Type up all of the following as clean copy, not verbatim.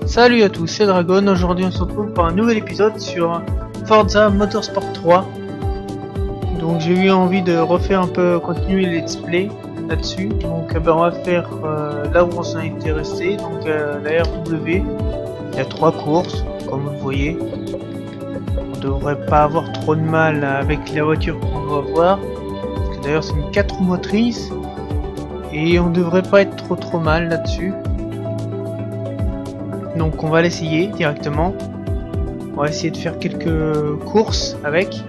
Salut à tous, c'est Dragon. Aujourd'hui on se retrouve pour un nouvel épisode sur Forza Motorsport 3. Donc j'ai eu envie de refaire un peu, continuer les let's play là-dessus. Donc on va faire là où on s'en était resté, donc la RW. Il y a 3 courses, comme vous le voyez. On devrait pas avoir trop de mal avec la voiture qu'on va avoir. Parce que d'ailleurs c'est une 4 roues motrices. Et on devrait pas être trop mal là-dessus. Donc on va l'essayer directement. On va essayer de faire quelques courses avec.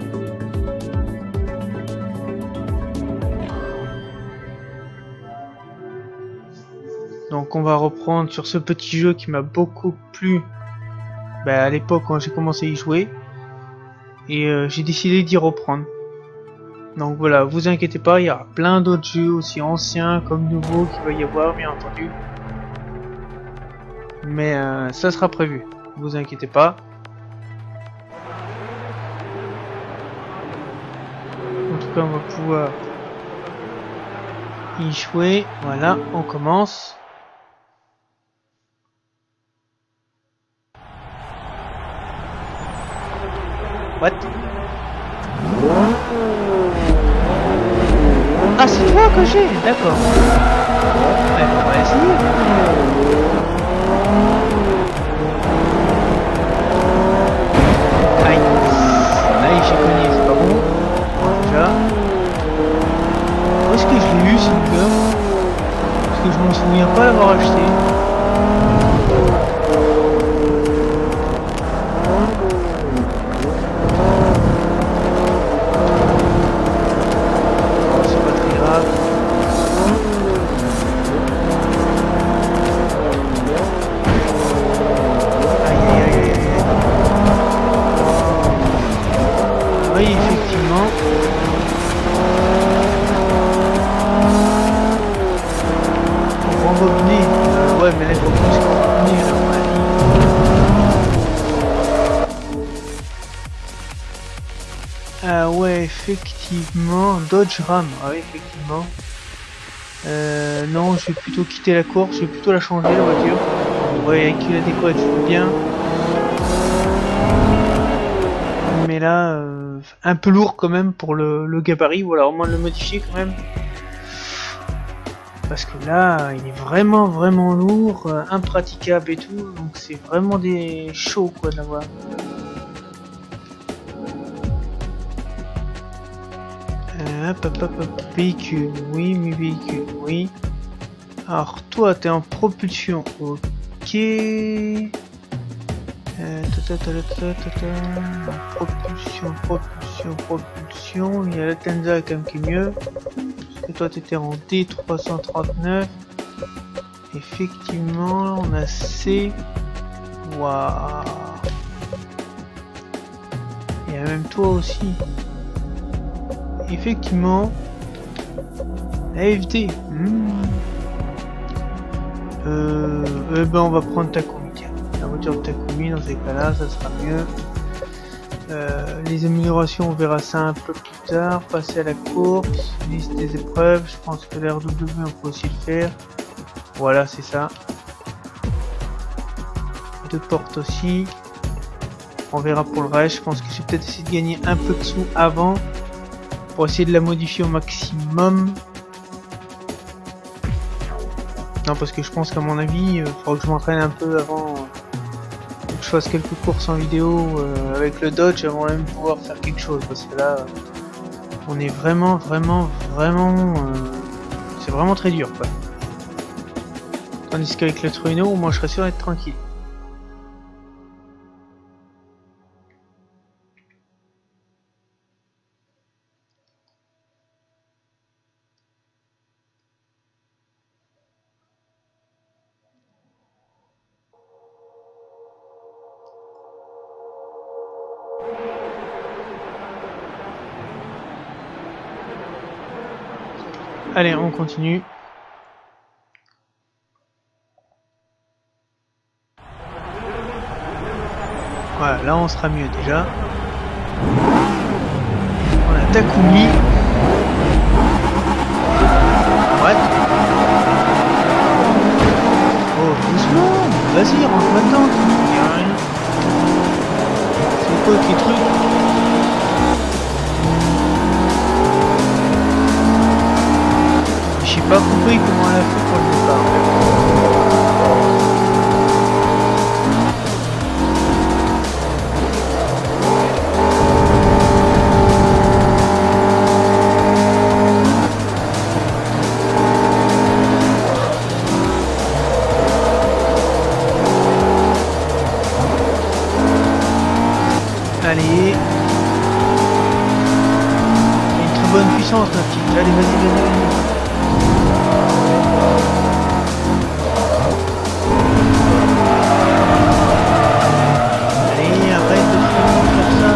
Donc on va reprendre sur ce petit jeu qui m'a beaucoup plu à l'époque quand j'ai commencé à y jouer. Et j'ai décidé d'y reprendre. Donc voilà, vous inquiétez pas, il y aura plein d'autres jeux aussi anciens comme nouveaux qu'il va y avoir bien entendu. Mais ça sera prévu, vous inquiétez pas. En tout cas on va pouvoir y jouer. Voilà, on commence. What? Ah, c'est toi que j'ai, d'accord. Ouais, on va essayer. Aïe. Aïe, j'ai cogné, c'est pas bon. Déjà. Où est-ce que je l'ai eu, ce gars? Parce que je m'en souviens pas l'avoir acheté. Effectivement, Dodge Ram, ah oui, effectivement. Non, je vais plutôt quitter la course, je vais plutôt la changer la voiture. Ouais, avec la déco elle fait bien. Mais là, un peu lourd quand même pour le gabarit, ou alors au moins le modifier quand même. Parce que là, il est vraiment lourd, impraticable et tout, donc c'est vraiment des chauds quoi d'avoir. Véhicule, oui, mes véhicules, oui. Alors toi t'es en propulsion, ok. Propulsion, il y a la Tenza quand même qui est mieux. Parce que toi t'étais en D339. Effectivement, on a C. Waouh. Il y a même toi aussi. Effectivement, AFD. On va prendre Takumi. Tiens, la voiture de Takumi dans ces cas-là, ça sera mieux. Les améliorations, on verra ça un peu plus tard. Passer à la course, liste des épreuves. Je pense que l'RW, on peut aussi le faire. Voilà, c'est ça. 2 portes aussi. On verra pour le reste. Je pense que je vais peut-être essayer de gagner un peu de sous avant. Pour essayer de la modifier au maximum. Non, parce que je pense qu'à mon avis, il faudra que je m'entraîne un peu avant que je fasse quelques courses en vidéo avec le Dodge avant même de pouvoir faire quelque chose. Parce que là, on est vraiment c'est vraiment très dur quoi. Tandis qu'avec le Trueno, moi je serais sûr d'être tranquille. Allez, on continue. Voilà, là on sera mieux déjà. On a Takumi. What? Oh, doucement. Vas-y, rentre là-dedans, il y a rien. C'est quoi qui truc? J'ai pas compris comment elle a fait pour le départ. Allez. Il y a une très bonne puissance, ma petite. Allez, vas-y. Allez, arrête de faire ça.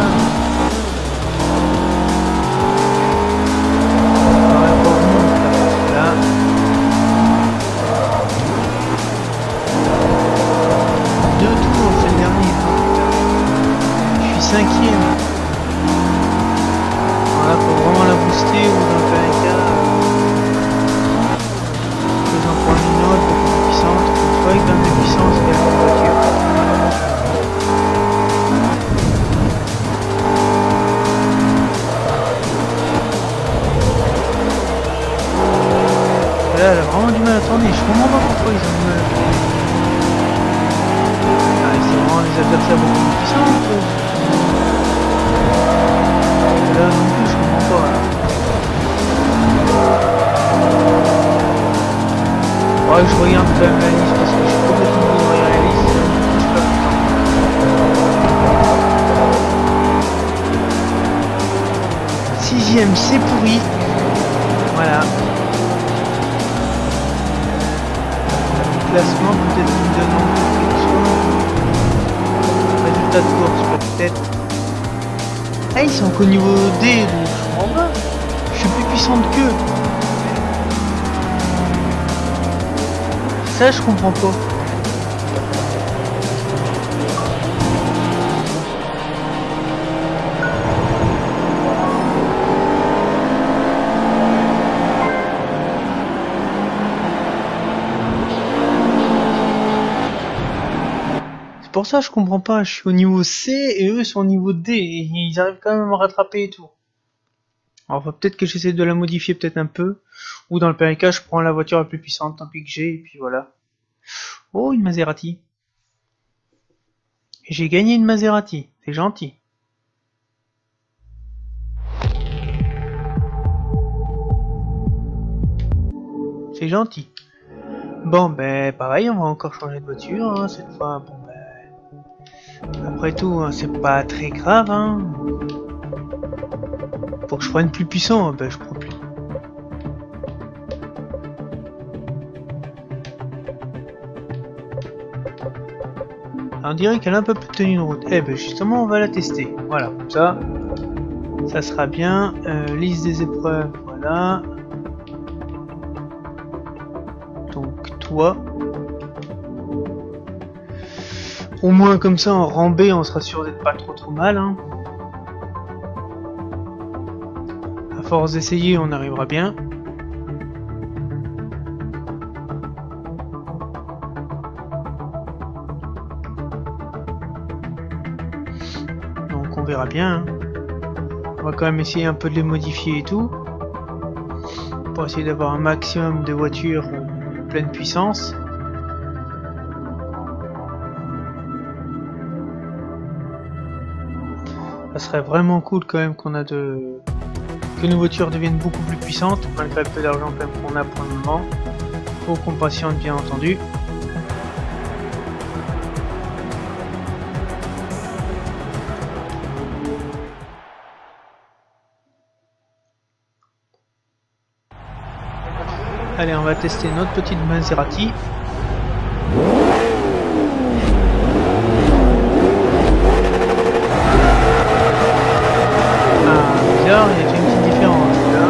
Ouais, pour nous, là. Deux tours, c'est le dernier. Je suis 5ème. Voilà, faut vraiment la booster ou dans le cas. J'en prends une autre beaucoup plus puissante. Je croyais que dans la puissance, il y a une voiture. Là, elle a vraiment du mal à tourner. Je comprends pas pourquoi ils ont du mal à tourner. Ah, c'est vraiment des adversaires beaucoup plus puissants. Là non plus, je comprends pas. Ouais, je regarde quand même la liste parce que je suis complètement ignoré à la liste. Je suis pas content. 6ème, c'est pourri. Voilà. Classement, peut-être qu'il me donne quelque chose. Résultat de course, peut-être. Ah, ils sont qu'au niveau D, donc je comprends pas. Je suis plus puissante qu'eux. Ça, je comprends pas. C'est pour ça que je comprends pas. Je suis au niveau C et eux sont au niveau D. Et ils arrivent quand même à me rattraper et tout. Alors peut-être que j'essaie de la modifier peut-être un peu. Ou dans le pire des cas, je prends la voiture la plus puissante, tant pis que j'ai, et puis voilà. Oh, une Maserati. J'ai gagné une Maserati. C'est gentil. C'est gentil. Bon, ben pareil, on va encore changer de voiture, hein, cette fois. Bon, ben... Après tout, hein, c'est pas très grave, hein. Pour que je prenne plus puissant, ben je prends plus. On dirait qu'elle a un peu plus de tenue de route. Eh ben justement, on va la tester. Voilà, comme ça, ça sera bien. Liste des épreuves, voilà. Donc toi, au moins comme ça, en rang B, on sera sûr d'être pas trop mal. Hein. À force d'essayer, on arrivera bien. On verra bien. Hein. On va quand même essayer un peu de les modifier et tout. Pour essayer d'avoir un maximum de voitures pleine puissance. Ça serait vraiment cool quand même qu'on a que nos voitures deviennent beaucoup plus puissantes, malgré le peu d'argent qu'on a pour le moment. Faut qu'on patiente bien entendu. Allez, on va tester notre petite Maserati. Ah, bizarre, il y a une petite différence là.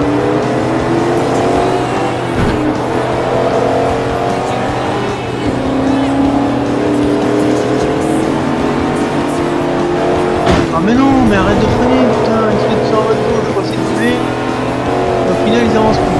Ah mais non, mais arrête de freiner, putain, ils se mettent sur votre dos, je crois que c'est doublé. Au final, ils avancent plus.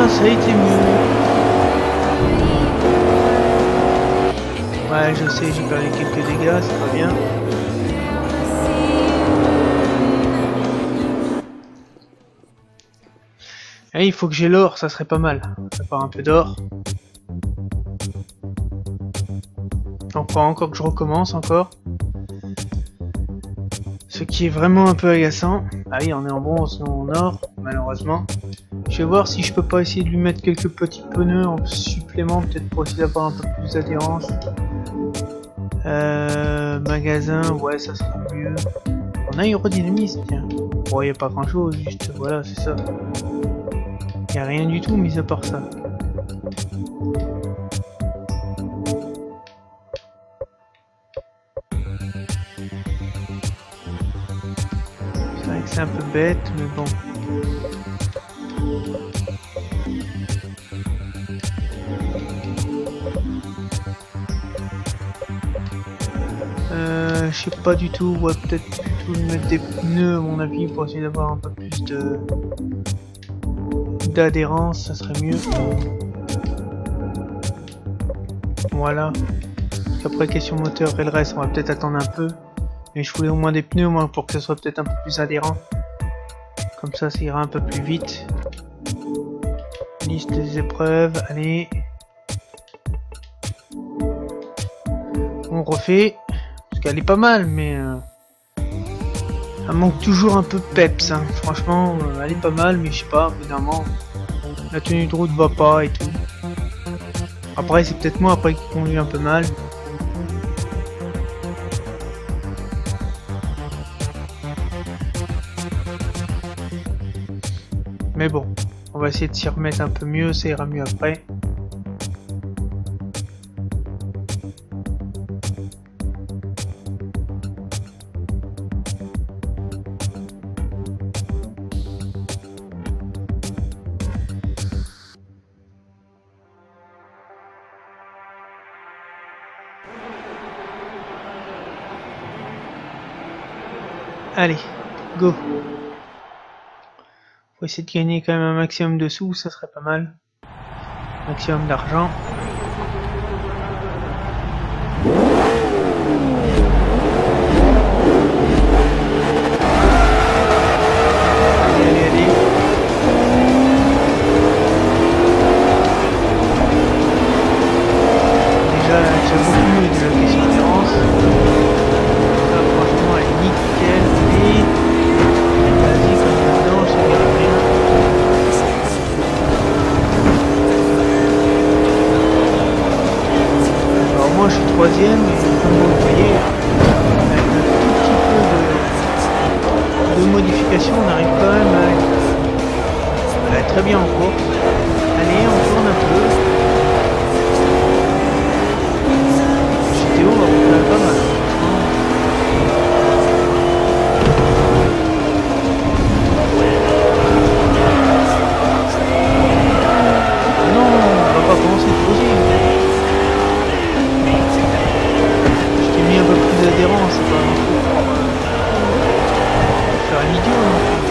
Ah, ça a été mieux. Ouais, je sais, j'ai perdu quelques dégâts, c'est pas bien. Et il faut que j'ai l'or, ça serait pas mal. Ça part un peu d'or. Donc encore que je recommence encore. Ce qui est vraiment un peu agaçant. Ah oui, on est en bronze, non en or, malheureusement. Je vais voir si je peux pas essayer de lui mettre quelques petits pneus en supplément, peut-être pour essayer d'avoir un peu plus d'adhérence. Magasin, ouais, ça serait mieux. On a aérodynamisme, tiens. Bon, y a pas grand chose, juste voilà, c'est ça. Y a rien du tout, mis à part ça. C'est vrai que c'est un peu bête, mais bon. Je sais pas du tout, ouais, peut-être plutôt mettre des pneus à mon avis pour essayer d'avoir un peu plus de d'adhérence, ça serait mieux. Voilà. Après question moteur et le reste, on va peut-être attendre un peu. Mais je voulais au moins des pneus au moins pour que ce soit peut-être un peu plus adhérent. Comme ça ira un peu plus vite. Liste des épreuves, allez. On refait. Parce qu'elle est pas mal, mais elle manque toujours un peu peps. Hein. Franchement, elle est pas mal, mais je sais pas, évidemment. La tenue de route va pas et tout. Après, c'est peut-être moi après qui conduis un peu mal. Mais bon, on va essayer de s'y remettre un peu mieux, ça ira mieux après. Allez, go. Faut essayer de gagner quand même un maximum de sous, ça serait pas mal. Maximum d'argent. Allez, allez, allez. Déjà, j'ai beaucoup mieux de la question d'adhérence. Ça, franchement, elle est nickel. Et vas-y, comme maintenant, je sais rien. Alors moi, je suis troisième, et comme vous le voyez, avec un tout petit peu de modification, on arrive quand même à être très bien en course. Allez, on tourne un peu. GTO va vous faire pas mal. Non, on va pas commencer de poser. Je t'ai mis un peu plus d'adhérence, c'est pas un truc pour faire un idiot non plus.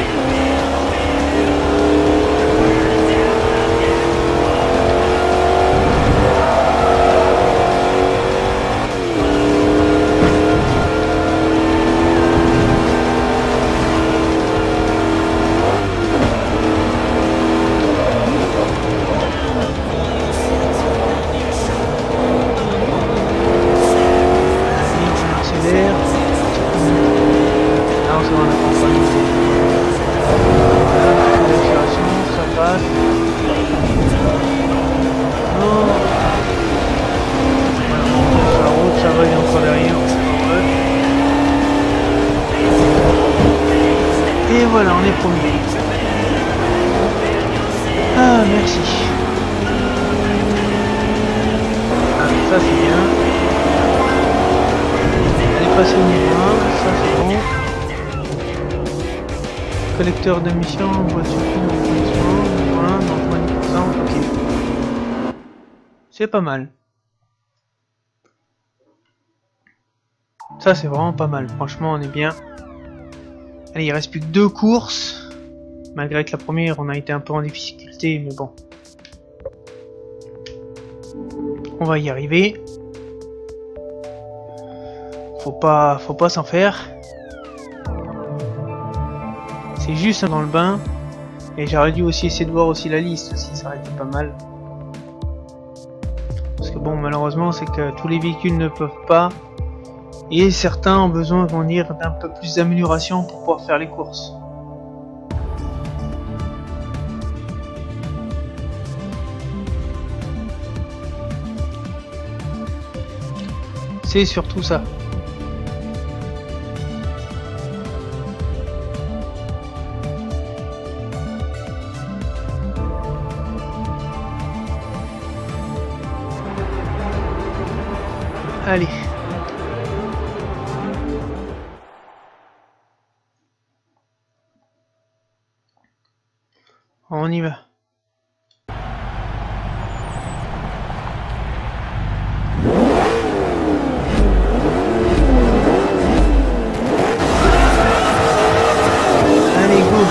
Et voilà, on est premier. Ah, merci. Ah, ça c'est bien. Elle est passée au niveau 1, ça c'est bon. Collecteur de mission, voiture niveau 1, donc moins 10%, ok. C'est pas mal. Ça c'est vraiment pas mal, franchement on est bien. Allez, il reste plus que 2 courses. Malgré que la première on a été un peu en difficulté, mais bon. On va y arriver. Faut pas s'en faire. C'est juste dans le bain. Et j'aurais dû aussi essayer de voir aussi la liste aussi, ça aurait été pas mal. Parce que bon, malheureusement, c'est que tous les véhicules ne peuvent pas. Et certains ont besoin, vont dire, d'un peu plus d'amélioration pour pouvoir faire les courses. C'est surtout ça. Allez. On y va. Allez, go.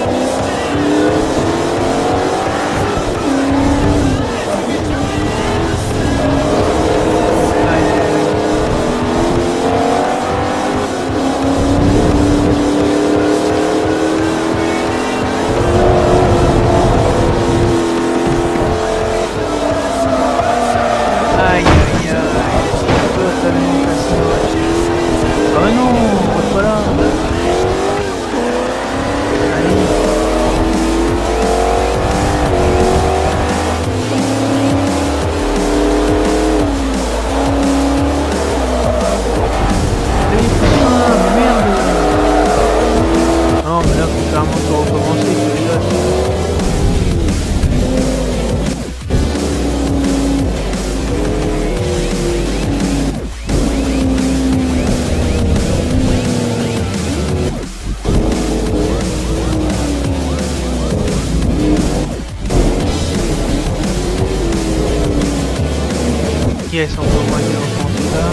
Yes, on peut au moins recommencer ça.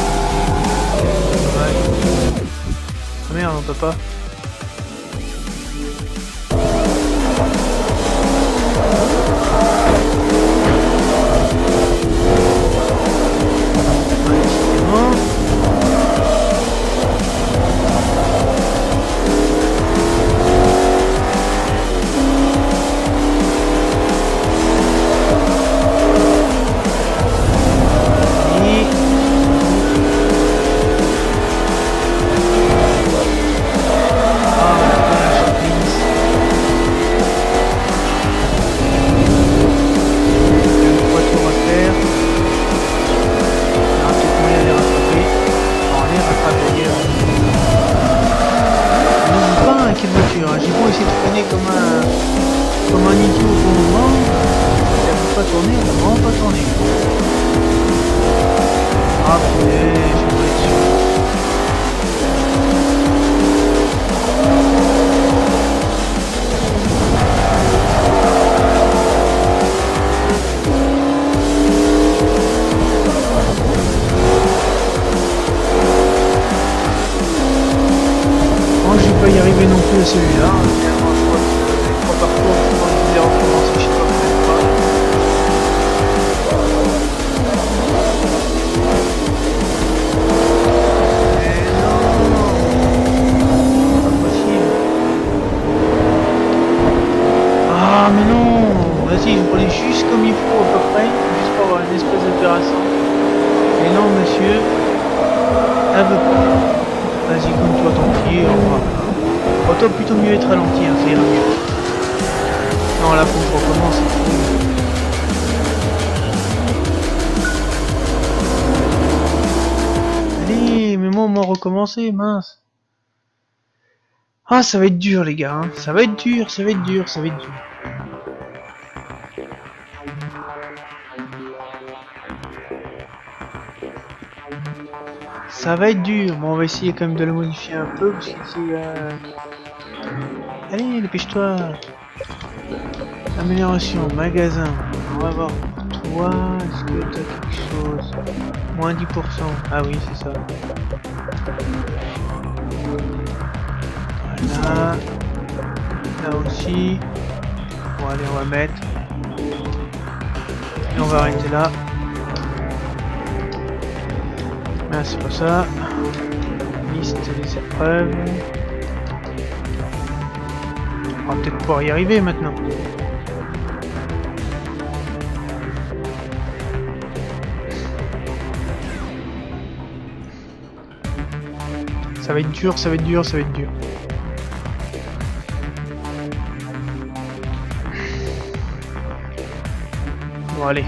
Ouais. Ah merde, on peut pas. Celui-là, finalement je crois que les trois parcours, je crois que je vais recommencer, je sais pas peut-être pas. Mais non, pas possible. Ah mais non, vas-y, je prenais juste comme il faut à peu près, juste pour avoir une espèce d'opération. Mais non monsieur, elle veut pas. Vas-y, comme toi tant pis, au revoir. Autant plutôt mieux être ralenti, hein, ça ira mieux. Non, là, faut que je recommence. Allez, mais moi, on m'a recommencé, mince. Ah, ça va être dur, les gars. Hein. Ça va être dur, ça va être dur, ça va être dur. Ça va être dur. Bon, on va essayer quand même de le modifier un peu, parce qu'ici... Allez, dépêche-toi. Amélioration, magasin. On va voir. Toi, est-ce que t'as quelque chose? Moins 10%. Ah oui, c'est ça. Voilà. Là aussi. Bon, allez, on va mettre. Et on va arrêter là. Ah, c'est pas ça. Liste des épreuves. On va peut-être pouvoir y arriver maintenant. Ça va être dur, ça va être dur, ça va être dur. Bon, allez.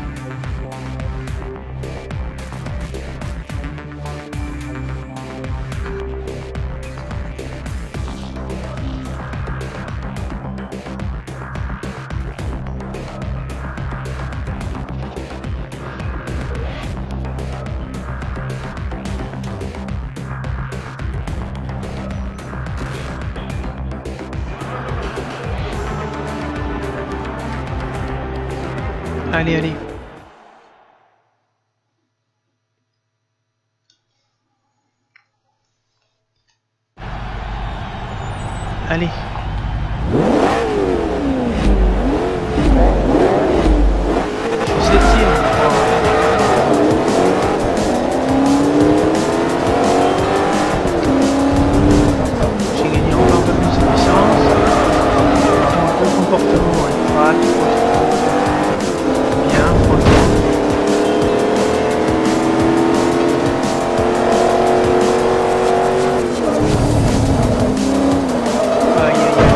Allez, allez. Allez. Je suis septième. J'ai gagné encore un peu plus de puissance. Le comportement est pas trop bien, franchement. Aïe aïe aïe.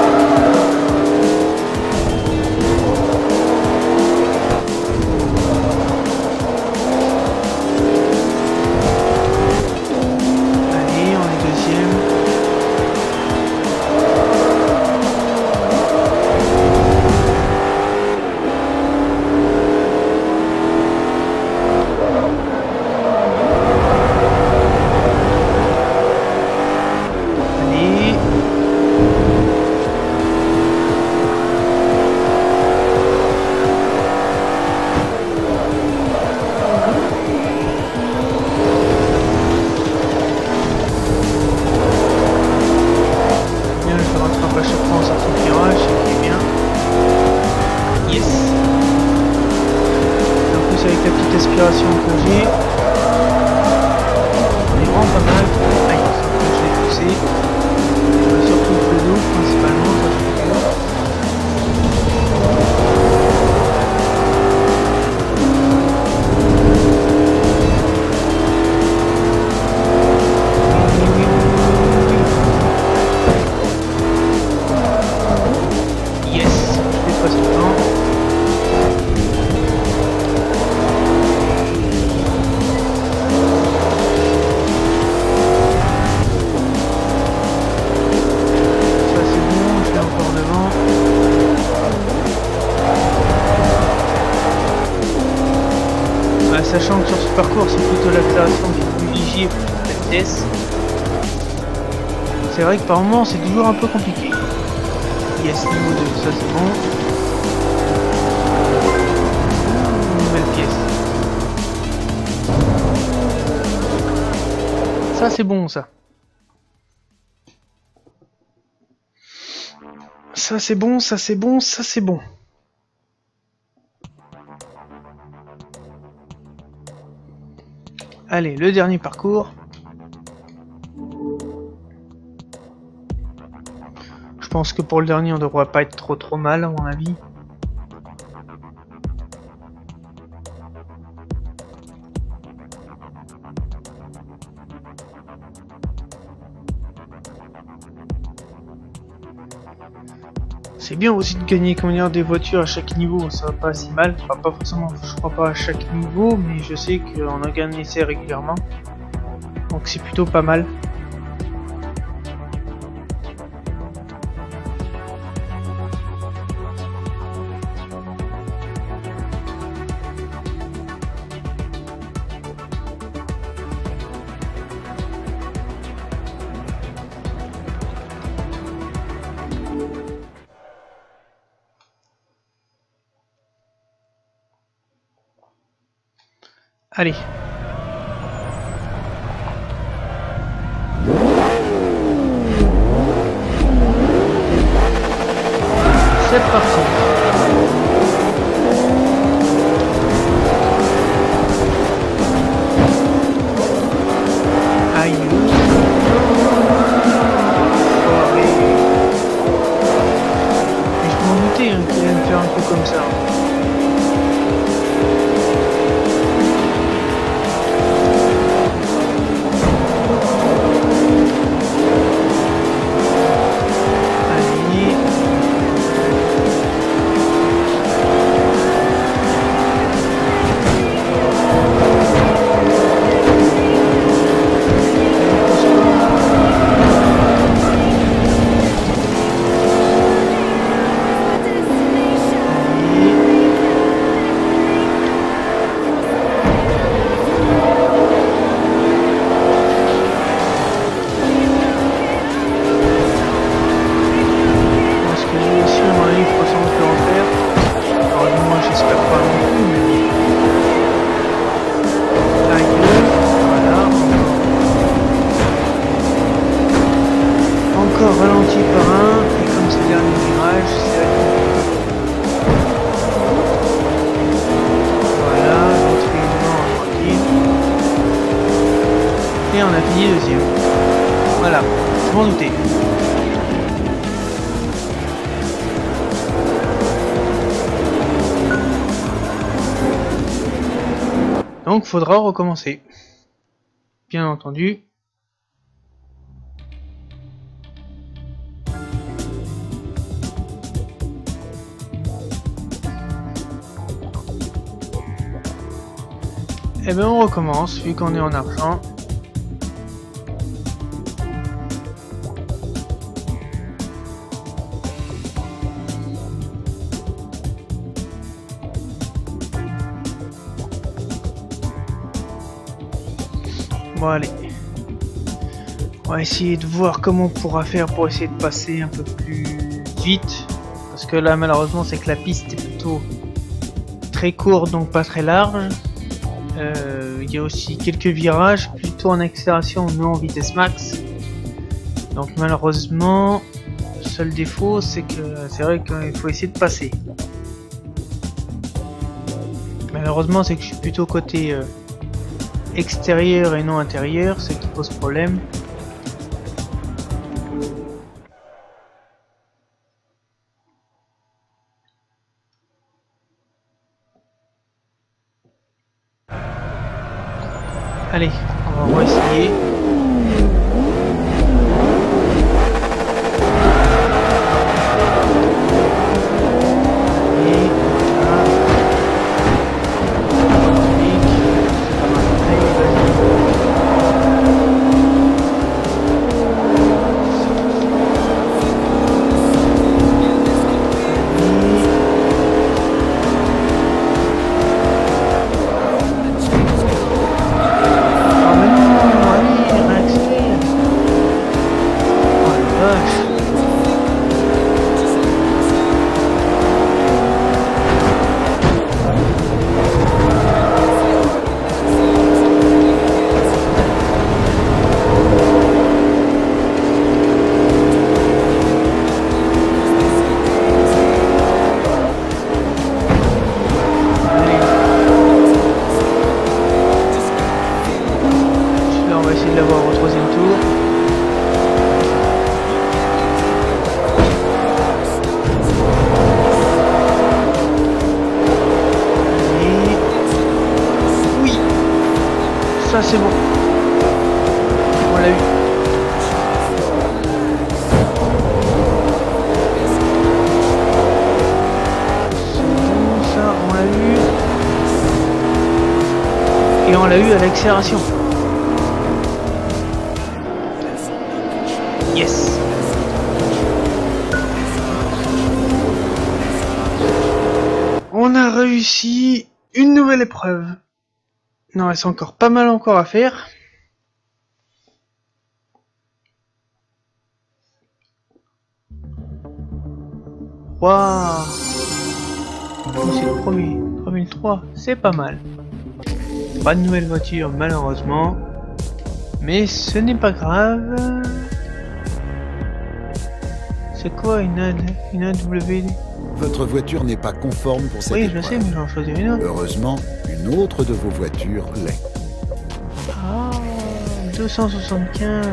Allez, on est deuxième. Allez. Bien, je rattrape à chaque fois en sortie de virage, c'est bien. Yes. Et en plus avec la petite aspiration que j'ai, on est vraiment pas mal. Aïe, je l'ai poussé. Surtout le dos principalement, ça je peux dire. Yes, je dépasse le temps. Ça c'est bon, je vais encore devant. Sachant que sur ce parcours c'est plutôt l'accélération qui est privilégiée pour la vitesse. C'est vrai que par moments c'est toujours un peu compliqué. Yes, niveau 2, ça c'est bon. Nouvelle pièce. Ça c'est bon ça. Ça c'est bon, ça c'est bon, ça c'est bon. Allez, le dernier parcours. Je pense que pour le dernier on devrait pas être trop mal à mon avis. C'est bien aussi de gagner comment dire, des voitures à chaque niveau, ça va pas si mal, enfin, pas forcément, je crois pas à chaque niveau, mais je sais qu'on a gagné ça régulièrement, donc c'est plutôt pas mal. Allez. C'est parti. on a fini deuxième. Voilà, je m'en doutais. Donc faudra recommencer. Bien entendu. Et bien on recommence vu qu'on est en argent. Bon allez, on va essayer de voir comment on pourra faire pour essayer de passer un peu plus vite, parce que là malheureusement c'est que la piste est plutôt très courte donc pas très large. Il y a aussi quelques virages plutôt en accélération, non en vitesse max, donc malheureusement le seul défaut c'est que c'est vrai qu'il faut essayer de passer. Malheureusement c'est que je suis plutôt côté extérieur et non intérieur, ce qui pose problème. Allez, on va essayer. Ça c'est bon. On l'a eu. C'est bon ça, on l'a eu. Et on l'a eu à l'accélération. Yes. On a réussi une nouvelle épreuve. Non, il reste encore pas mal encore à faire. Waouh! C'est le premier. 3003, c'est pas mal. Pas de nouvelle voiture malheureusement. Mais ce n'est pas grave. C'est quoi une AW? Votre voiture n'est pas conforme pour cette épreuve. Oui, je sais, mais j'en choisis une autre. Heureusement, une autre de vos voitures l'est. Ah, 275.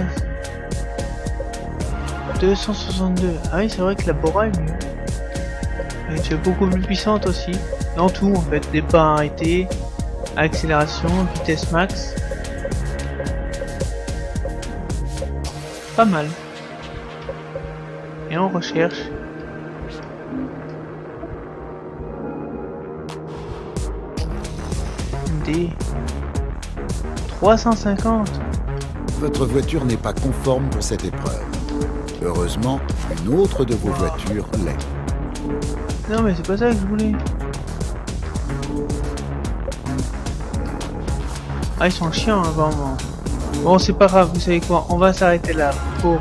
262. Ah oui, c'est vrai que la Bora est mieux. Elle est beaucoup plus puissante aussi. Dans tout, en fait, départ arrêté, accélération, vitesse max. Pas mal. Et on recherche. Des 350. Votre voiture n'est pas conforme pour cette épreuve. Heureusement, une autre de vos voitures l'est. Non mais c'est pas ça que je voulais. Ah ils sont chiants hein, vraiment. Bon c'est pas grave, vous savez quoi, on va s'arrêter là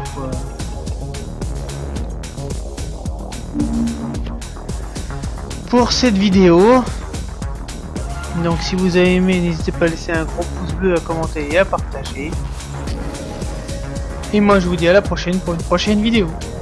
pour cette vidéo. Donc si vous avez aimé, n'hésitez pas à laisser un gros pouce bleu, à commenter et à partager. Et moi je vous dis à la prochaine pour une prochaine vidéo.